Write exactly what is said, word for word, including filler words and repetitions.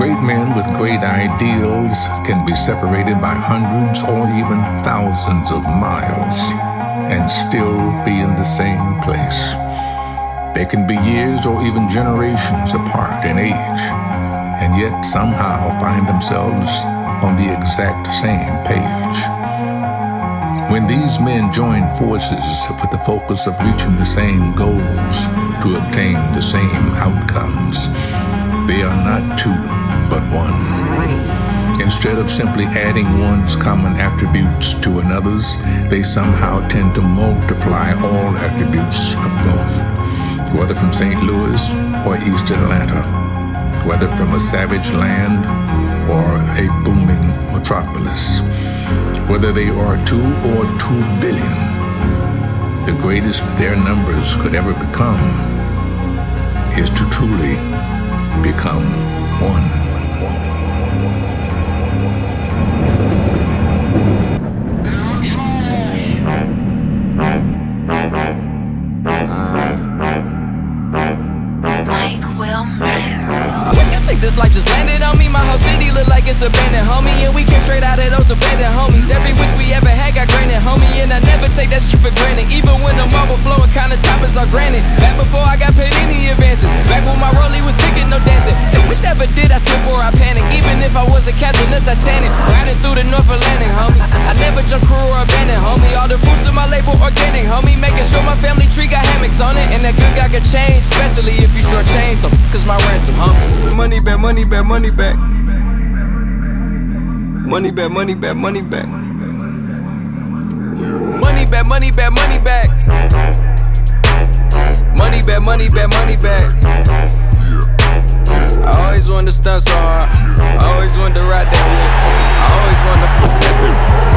Great men with great ideals can be separated by hundreds or even thousands of miles and still be in the same place. They can be years or even generations apart in age, and yet somehow find themselves on the exact same page. When these men join forces with the focus of reaching the same goals to obtain the same outcomes, they are not two, but one. Instead of simply adding one's common attributes to another's, they somehow tend to multiply all attributes of both. Whether from Saint Louis or East Atlanta, whether from a savage land or a booming metropolis, whether they are two or two billion, the greatest their numbers could ever become is to truly become one. This life just landed on me. My whole city look like it's abandoned, homie. And we came straight out of those abandoned homies. Every wish we ever had got granted, homie. And I never take that shit for granted, even when the marble flowing kinda toppers are granted. Back before I got paid any advances, back when my rollie was ticket, no dancing. And which never did I slip or I panic, even if I was a captain of Titanic, riding through the North Atlantic, homie. I never jump crew or abandoned, homie. All the fruits of my label organic, homie. Making sure my family tree got hammocks on it, and that good guy could change, especially if you short change. So cause my ransom, homie. Money back, money back, money back. Money back, money back, money back. Money back, money back, money back. Money back, money back, money back. I always wanted to stunt so hard. I always wanted to ride that whip. I always wanted to fuck that bitch.